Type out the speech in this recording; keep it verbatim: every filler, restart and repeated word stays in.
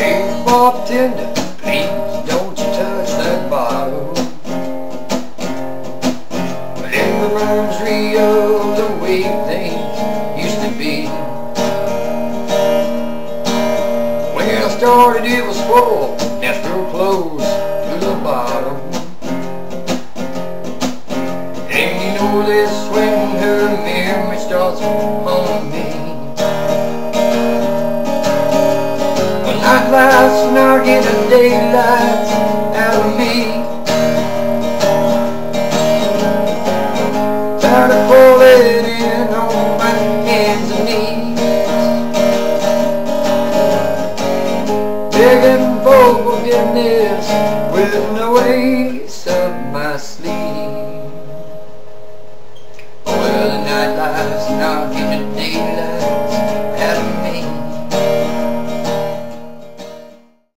Hey, bartender, please don't you touch that bottle. But it reminds me of the way things used to be. When I started it was full, now it's real close to the bottom. And you know this when her memory starts haunting me. Nightlife's knocking the daylight out of me. Tired of falling in on my hands and knees, begging for forgiveness with no ace up my sleeve. Well, the nightlife's knocking the daylight